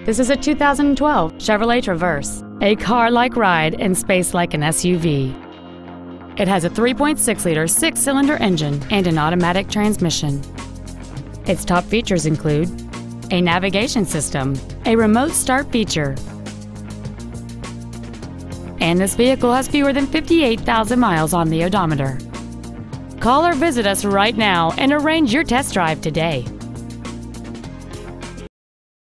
This is a 2012 Chevrolet Traverse, a car-like ride and space like an SUV. It has a 3.6-liter six-cylinder engine and an automatic transmission. Its top features include a navigation system, a remote start feature, and this vehicle has fewer than 58,000 miles on the odometer. Call or visit us right now and arrange your test drive today.